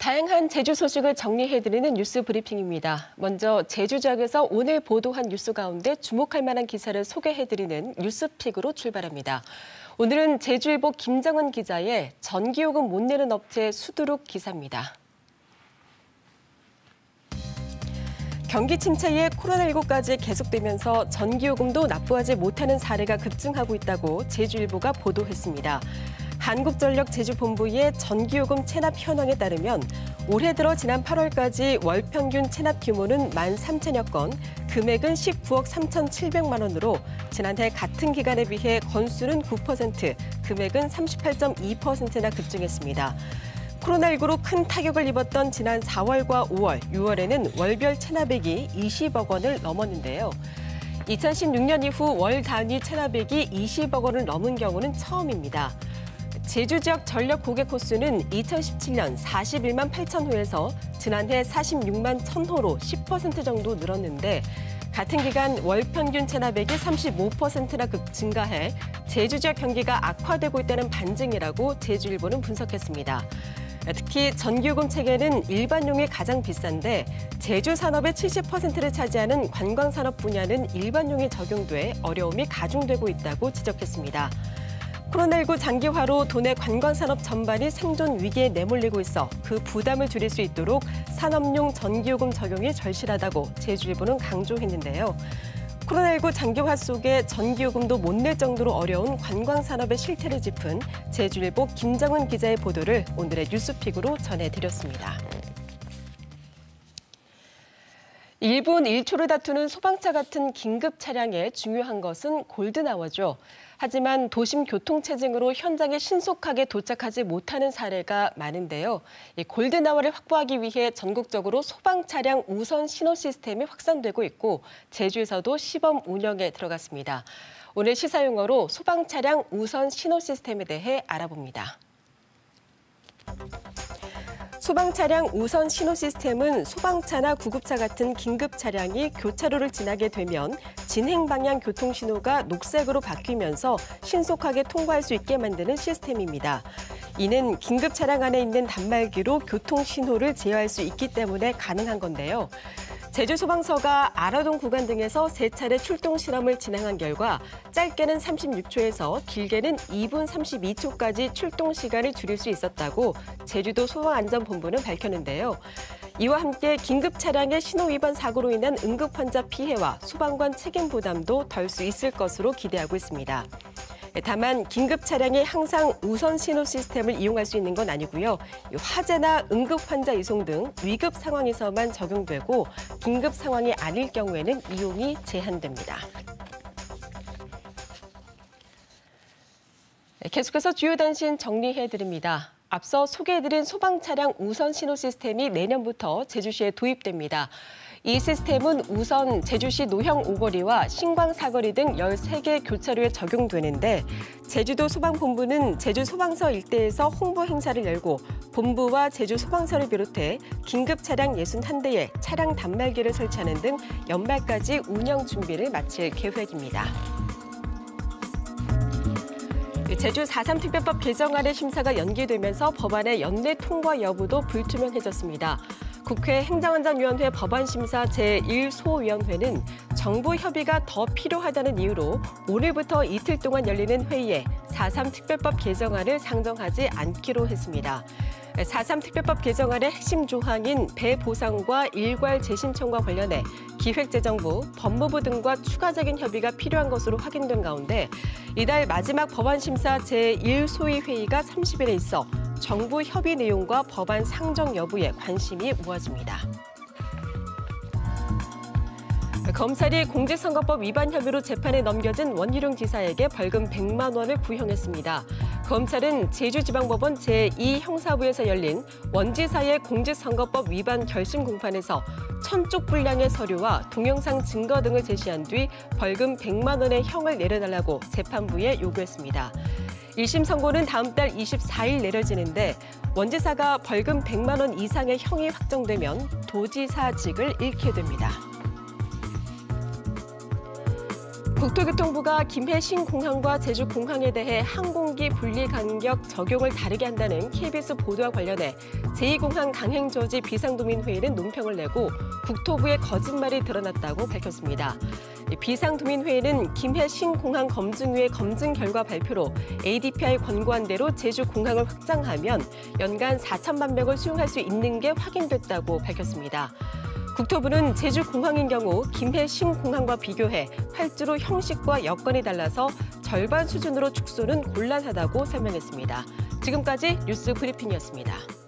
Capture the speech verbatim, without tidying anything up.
다양한 제주 소식을 정리해드리는 뉴스 브리핑입니다. 먼저 제주 지역에서 오늘 보도한 뉴스 가운데 주목할 만한 기사를 소개해드리는 뉴스픽으로 출발합니다. 오늘은 제주일보 김정은 기자의 전기요금 못 내는 업체 수두룩 기사입니다. 경기 침체에 코로나십구까지 계속되면서 전기요금도 납부하지 못하는 사례가 급증하고 있다고 제주일보가 보도했습니다. 한국전력 제주본부의 전기요금 체납 현황에 따르면 올해 들어 지난 팔월까지 월 평균 체납 규모는 만 삼천여 건, 금액은 십구억 삼천칠백만 원으로 지난해 같은 기간에 비해 건수는 구 퍼센트, 금액은 삼십팔 점 이 퍼센트나 급증했습니다. 코로나십구로 큰 타격을 입었던 지난 사월과 오월, 유월에는 월별 체납액이 이십억 원을 넘었는데요. 이천십육 년 이후 월 단위 체납액이 이십억 원을 넘은 경우는 처음입니다. 제주 지역 전력 고객 호수는 이천십칠 년 사십일만 팔천 호에서 지난해 사십육만 천 호로 십 퍼센트 정도 늘었는데 같은 기간 월 평균 체납액이 삼십오 퍼센트나 급 증가해 제주 지역 경기가 악화되고 있다는 반증이라고 제주일보는 분석했습니다. 특히 전기요금 체계는 일반용이 가장 비싼데 제주 산업의 칠십 퍼센트를 차지하는 관광산업 분야는 일반용이 적용돼 어려움이 가중되고 있다고 지적했습니다. 코로나십구 장기화로 도내 관광산업 전반이 생존 위기에 내몰리고 있어 그 부담을 줄일 수 있도록 산업용 전기요금 적용이 절실하다고 제주일보는 강조했는데요. 코로나십구 장기화 속에 전기요금도 못 낼 정도로 어려운 관광산업의 실태를 짚은 제주일보 김정은 기자의 보도를 오늘의 뉴스픽으로 전해드렸습니다. 일 분 일 초를 다투는 소방차 같은 긴급 차량에 중요한 것은 골든아워죠. 하지만 도심 교통체증으로 현장에 신속하게 도착하지 못하는 사례가 많은데요. 이 골든아워를 확보하기 위해 전국적으로 소방차량 우선 신호 시스템이 확산되고 있고 제주에서도 시범 운영에 들어갔습니다. 오늘 시사용어로 소방차량 우선 신호 시스템에 대해 알아봅니다. 소방차량 우선 신호 시스템은 소방차나 구급차 같은 긴급 차량이 교차로를 지나게 되면 진행 방향 교통신호가 녹색으로 바뀌면서 신속하게 통과할 수 있게 만드는 시스템입니다. 이는 긴급 차량 안에 있는 단말기로 교통신호를 제어할 수 있기 때문에 가능한 건데요. 제주소방서가 아라동 구간 등에서 세 차례 출동 실험을 진행한 결과 짧게는 삼십육 초에서 길게는 이 분 삼십이 초까지 출동 시간을 줄일 수 있었다고 제주도 소방안전본부는 밝혔는데요. 이와 함께 긴급 차량의 신호 위반 사고로 인한 응급 환자 피해와 소방관 책임 부담도 덜 수 있을 것으로 기대하고 있습니다. 다만 긴급 차량이 항상 우선 신호 시스템을 이용할 수 있는 건 아니고요. 화재나 응급 환자 이송 등 위급 상황에서만 적용되고 긴급 상황이 아닐 경우에는 이용이 제한됩니다. 계속해서 주요 단신 정리해드립니다. 앞서 소개해드린 소방차량 우선 신호 시스템이 내년부터 제주시에 도입됩니다. 이 시스템은 우선 제주시 노형 오거리와 신광 사거리 등 열세 개 교차로에 적용되는데 제주도 소방본부는 제주소방서 일대에서 홍보 행사를 열고 본부와 제주소방서를 비롯해 긴급 차량 육십일 대에 차량 단말기를 설치하는 등 연말까지 운영 준비를 마칠 계획입니다. 제주 사 삼 특별법 개정안의 심사가 연기되면서 법안의 연내 통과 여부도 불투명해졌습니다. 국회 행정안전위원회 법안심사 제일 소위원회는 정부 협의가 더 필요하다는 이유로 오늘부터 이틀 동안 열리는 회의에 사 삼 특별법 개정안을 상정하지 않기로 했습니다. 사 삼 특별법 개정안의 핵심 조항인 배 보상과 일괄 재신청과 관련해 기획재정부, 법무부 등과 추가적인 협의가 필요한 것으로 확인된 가운데 이달 마지막 법안심사 제일 소위 회의가 삼십 일에 있어 정부 협의 내용과 법안 상정 여부에 관심이 모아집니다. 검찰이 공직선거법 위반 혐의로 재판에 넘겨진 원희룡 지사에게 벌금 백만 원을 구형했습니다. 검찰은 제주지방법원 제이 형사부에서 열린 원 지사의 공직선거법 위반 결심 공판에서 천 쪽 분량의 서류와 동영상 증거 등을 제시한 뒤 벌금 백만 원의 형을 내려달라고 재판부에 요구했습니다. 일 심 선고는 다음 달 이십사 일 내려지는데 원 지사가 벌금 백만 원 이상의 형이 확정되면 도지사직을 잃게 됩니다. 국토교통부가 김해 신공항과 제주공항에 대해 항공기 분리 간격 적용을 다르게 한다는 케이비에스 보도와 관련해 제이 공항 강행저지 비상도민회의는 논평을 내고 국토부의 거짓말이 드러났다고 밝혔습니다. 비상도민회의는 김해 신공항 검증위의 검증 결과 발표로 에이디피아이 권고한 대로 제주공항을 확장하면 연간 사천만 명을 수용할 수 있는 게 확인됐다고 밝혔습니다. 국토부는 제주공항인 경우 김해 신공항과 비교해 활주로 형식과 여건이 달라서 절반 수준으로 축소는 곤란하다고 설명했습니다. 지금까지 뉴스 브리핑이었습니다.